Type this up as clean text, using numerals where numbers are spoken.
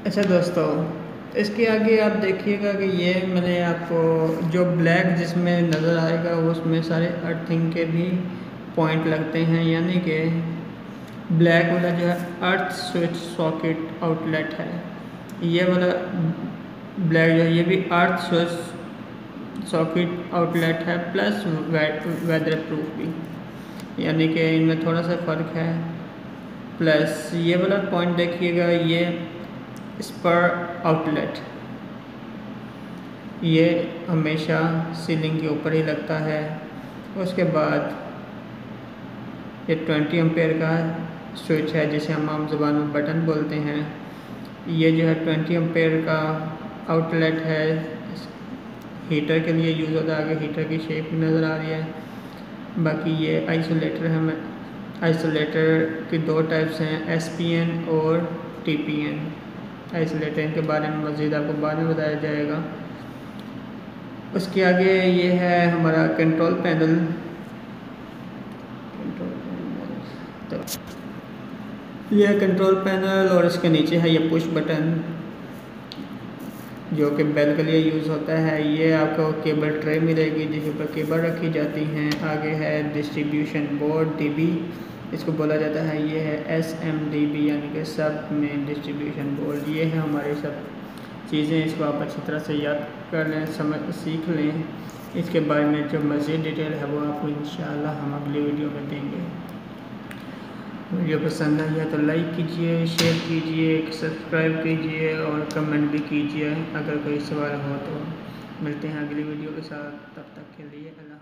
अच्छा दोस्तों, इसके आगे आप देखिएगा कि ये मैंने आपको जो ब्लैक जिसमें नज़र आएगा उसमें सारे अर्थिंग के भी पॉइंट लगते हैं, यानी कि ब्लैक वाला जो है अर्थ स्विच सॉकेट आउटलेट है। ये वाला ब्लैक जो है ये भी अर्थ स्विच सॉकेट आउटलेट है प्लस वेदर प्रूफ भी, यानी कि इनमें थोड़ा सा फ़र्क है। प्लस ये वाला पॉइंट देखिएगा, ये स्पर आउटलेट, ये हमेशा सीलिंग के ऊपर ही लगता है। उसके बाद ये 20 एम्पेयर का स्विच है जिसे हम आम ज़बान में बटन बोलते हैं। ये जो है 20 एम्पेयर का आउटलेट है, हीटर के लिए यूज़ होता है। आगे हीटर की शेप नज़र आ रही है। बाकी ये आइसोलेटर है। आइसोलेटर की दो टाइप्स हैं, SPN और TPN। आइसोलेटर के बारे में मज़ीद आपको बाद में बताया जाएगा। उसके आगे ये है हमारा कंट्रोल पैनल। तो ये कंट्रोल पैनल और इसके नीचे है ये पुश बटन जो कि बेल के लिए यूज़ होता है। ये आपको केबल ट्रे मिलेगी जिसके ऊपर केबल रखी जाती हैं। आगे है डिस्ट्रीब्यूशन बोर्ड, DB इसको बोला जाता है। ये है SMDB यानी कि सब में डिस्ट्रीब्यूशन बोर्ड। ये है हमारे सब चीज़ें, इसको आप अच्छी तरह से याद कर लें, सीख लें। इसके बारे में जो मज़ीद डिटेल है वो आपको इंशाअल्लाह हम अगली वीडियो में देंगे। वीडियो पसंद आई है तो लाइक कीजिए, शेयर कीजिए, सब्सक्राइब कीजिए और कमेंट भी कीजिए। अगर कोई सवाल हो तो मिलते हैं अगली वीडियो के साथ, तब तक के लिए अल्लाह।